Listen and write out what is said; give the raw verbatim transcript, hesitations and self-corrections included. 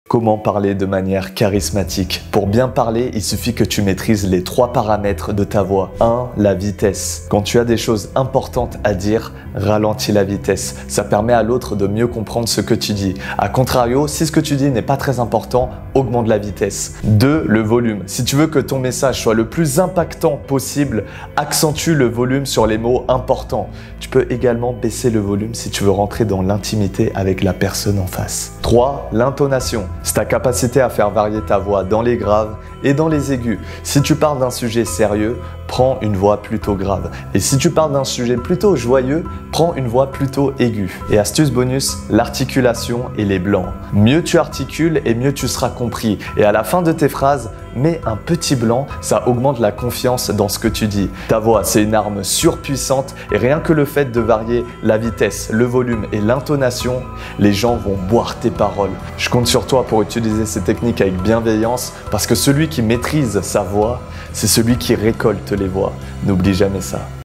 Comment parler de manière charismatique? Pour bien parler, il suffit que tu maîtrises les trois paramètres de ta voix. un. La vitesse. Quand tu as des choses importantes à dire, ralentis la vitesse. Ça permet à l'autre de mieux comprendre ce que tu dis. A contrario, si ce que tu dis n'est pas très important, augmente la vitesse. deux. Le volume. Si tu veux que ton message soit le plus impactant possible, accentue le volume sur les mots importants. Tu peux également baisser le volume si tu veux rentrer dans l'intimité avec la personne en face. trois. L'intonation. C'est ta capacité à faire varier ta voix dans les graves et dans les aigus. Si tu parles d'un sujet sérieux, prends une voix plutôt grave. Et si tu parles d'un sujet plutôt joyeux, prends une voix plutôt aiguë. Et astuce bonus, l'articulation et les blancs. Mieux tu articules et mieux tu seras compris. Et à la fin de tes phrases, mets un petit blanc, ça augmente la confiance dans ce que tu dis. Ta voix, c'est une arme surpuissante et rien que le fait de varier la vitesse, le volume et l'intonation, les gens vont boire tes paroles. Je compte sur toi pour utiliser ces techniques avec bienveillance parce que celui qui maîtrise sa voix, c'est celui qui récolte les voix. N'oublie jamais ça.